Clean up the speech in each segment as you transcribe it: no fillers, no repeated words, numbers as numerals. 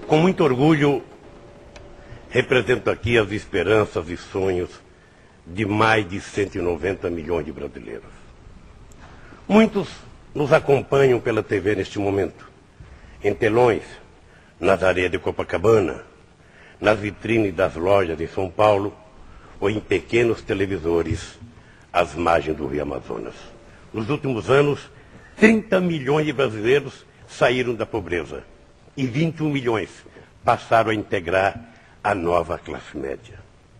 Com muito orgulho, represento aqui as esperanças e sonhos de mais de 190 milhões de brasileiros. Muitos nos acompanham pela TV neste momento, em telões, nas areias de Copacabana, nas vitrines das lojas de São Paulo ou em pequenos televisores às margens do Rio Amazonas. Nos últimos anos, 30 milhões de brasileiros saíram da pobreza e 21 milhões passaram a integrar a nova classe média.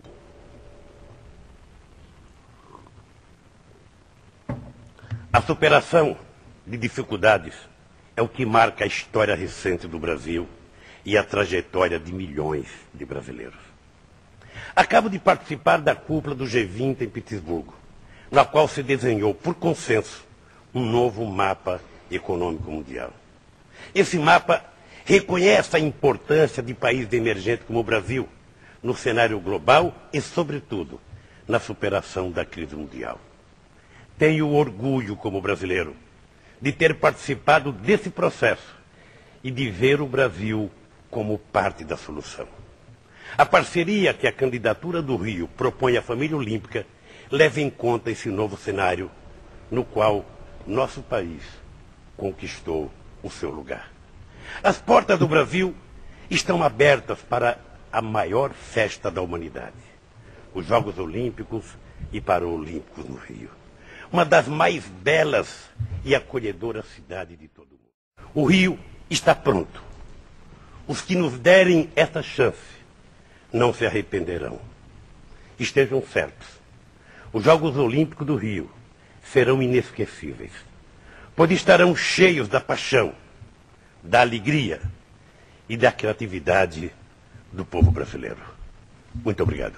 A superação de dificuldades é o que marca a história recente do Brasil e a trajetória de milhões de brasileiros. Acabo de participar da cúpula do G20 em Petersburgo, na qual se desenhou, por consenso, um novo mapa econômico mundial. Esse mapa reconhece a importância de países emergentes como o Brasil no cenário global e, sobretudo, na superação da crise mundial. Tenho orgulho, como brasileiro, de ter participado desse processo e de ver o Brasil como parte da solução. A parceria que a candidatura do Rio propõe à família olímpica leva em conta esse novo cenário no qual nosso país conquistou o seu lugar. As portas do Brasil estão abertas para a maior festa da humanidade, os Jogos Olímpicos e Paralímpicos no Rio. Uma das mais belas e acolhedoras cidades de todo o mundo. O Rio está pronto. Os que nos derem essa chance não se arrependerão. Estejam certos. Os Jogos Olímpicos do Rio serão inesquecíveis, pois estarão cheios da paixão, da alegria e da criatividade do povo brasileiro. Muito obrigado.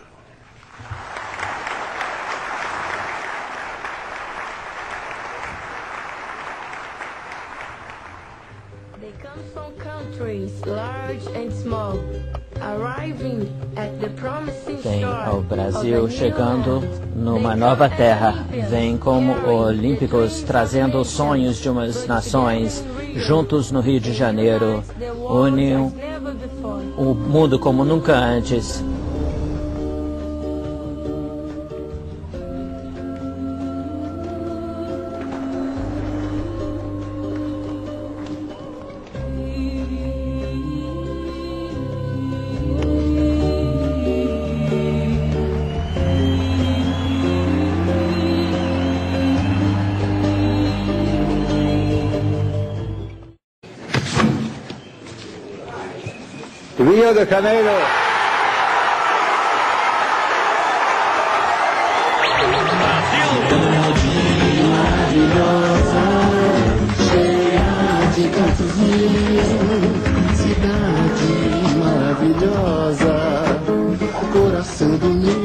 They come from countries large and small, arriving at the promising Vem shore ao Brasil of a new chegando land. numa nova terra. Vem como olímpicos trazendo sonhos de umas nações juntos no Rio de Janeiro. Unem o mundo como nunca antes. Rio de Janeiro. Maravilhosa, cheia de cantos mil, cidade maravilhosa, coração do Nilo.